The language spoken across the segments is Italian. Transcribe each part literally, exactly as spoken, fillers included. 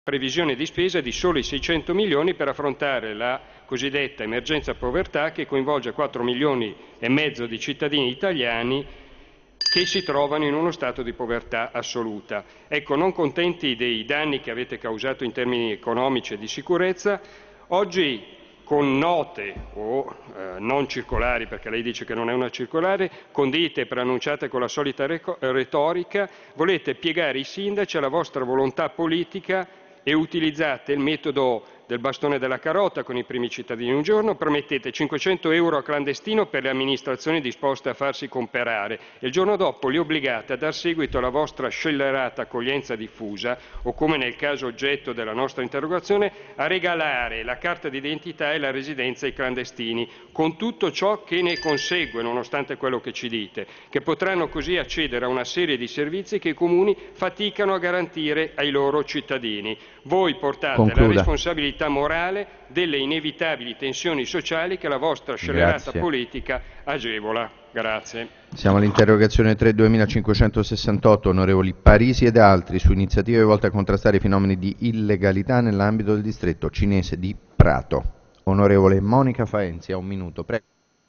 previsione di spesa di soli seicento milioni per affrontare la cosiddetta emergenza povertà che coinvolge quattro milioni e mezzo di cittadini italiani che si trovano in uno stato di povertà assoluta. Ecco, non contenti dei danni che avete causato in termini economici e di sicurezza, oggi con note o eh, non circolari, perché lei dice che non è una circolare, condite e preannunciate con la solita retorica, volete piegare i sindaci alla vostra volontà politica e utilizzate il metodo del bastone della carota con i primi cittadini un giorno, promettete cinquecento euro a clandestino per le amministrazioni disposte a farsi comperare e il giorno dopo li obbligate a dar seguito alla vostra scellerata accoglienza diffusa o, come nel caso oggetto della nostra interrogazione, a regalare la carta d'identità e la residenza ai clandestini, con tutto ciò che ne consegue, nonostante quello che ci dite, che potranno così accedere a una serie di servizi che i comuni faticano a garantire ai loro cittadini. Voi portate Concluda. la responsabilità morale delle inevitabili tensioni sociali che la vostra scellerata Grazie. politica agevola. Grazie. Siamo all'interrogazione tre duemilacinquecentosessantotto, onorevoli Parisi ed altri, su iniziative volte a contrastare i fenomeni di illegalità nell'ambito del distretto cinese di Prato. Onorevole Monica Faenzi, a un minuto, prego.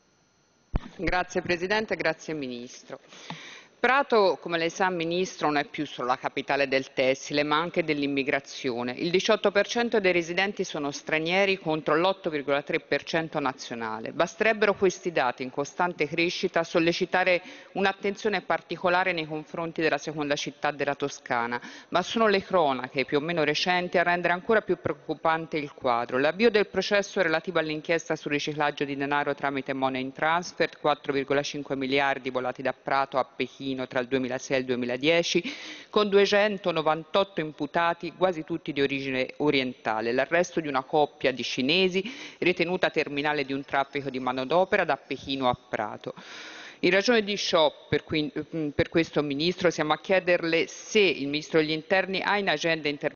Grazie Presidente, grazie Ministro. Prato, come lei sa Ministro, non è più solo la capitale del tessile, ma anche dell'immigrazione. Il diciotto per cento dei residenti sono stranieri contro l'otto virgola tre per cento nazionale. Basterebbero questi dati in costante crescita a sollecitare un'attenzione particolare nei confronti della seconda città della Toscana, ma sono le cronache più o meno recenti a rendere ancora più preoccupante il quadro. L'avvio del processo relativo all'inchiesta sul riciclaggio di denaro tramite money in transfer, quattro virgola cinque miliardi volati da Prato a Pechino tra il duemilasei e il duemiladieci, con duecentonovantotto imputati, quasi tutti di origine orientale, l'arresto di una coppia di cinesi ritenuta terminale di un traffico di manodopera da Pechino a Prato. In ragione di ciò, per, cui, per questo Ministro, siamo a chiederle se il Ministro degli Interni ha in agenda interventi